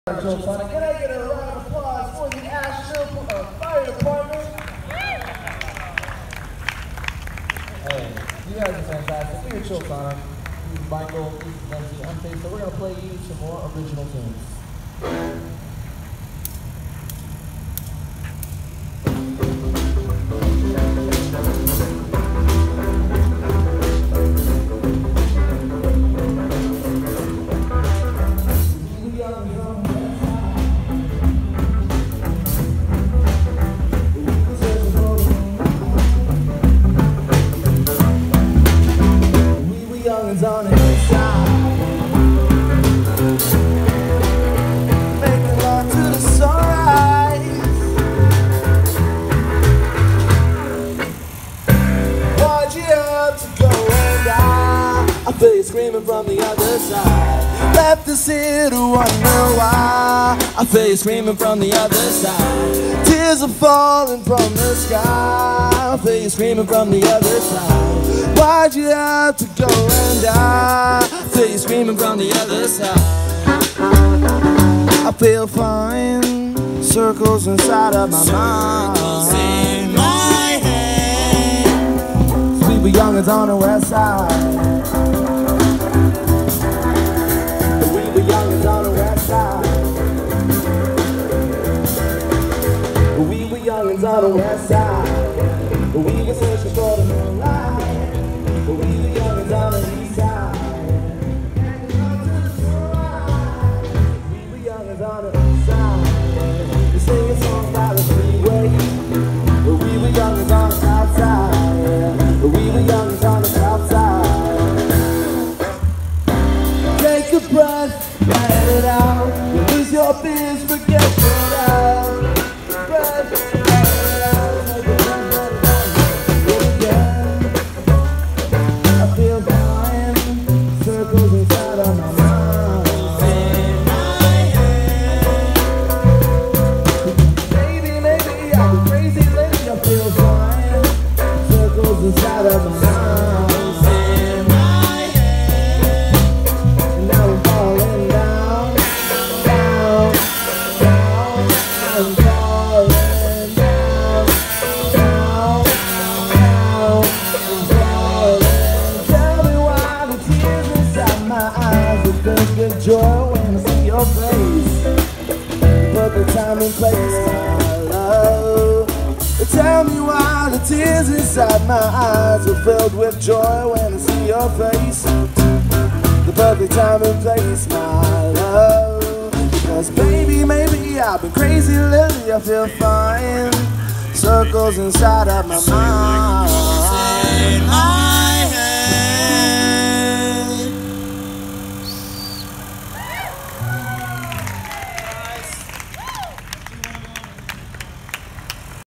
Can I get a round of applause for the Asheville Fire Department? Hey, you guys are fantastic. We're Chill Sonic. This is Michael, this is Nancy, I'm Faith, so we're going to play you some more original tunes. On the side, making love to the sunrise. Why'd you have to go and die? I feel you screaming from the other side. Left us here to wonder why. I feel you screaming from the other side. Tears are falling from the sky. I feel you screaming from the other side. Why'd you have to go and die? I feel you screaming from the other side. I feel fine, circles inside of my mind. Circles in my head. We were youngins on the west side. We were youngins on the west side. We were youngins on the west side. We were searching for the moonlight. We were youngins on the east side. We were youngins on the east side. We singing songs by the freeway. We were youngins on the south side. We were youngins on the south side. Take a breath, let it out. You lose your fears, forget your doubt. Breath. Inside of my mind, in my head. and now I'm falling down, down, down. I'm falling down, down, down. I'm falling. Tell me why the tears inside my eyes are filled with joy when I see your face. But the time and place, my love. Tell me why the tears inside my eyes are filled with joy when I see your face. The perfect time and place, my love. Because baby, maybe I've been crazy lately, I feel fine. Circles inside of my mind. In my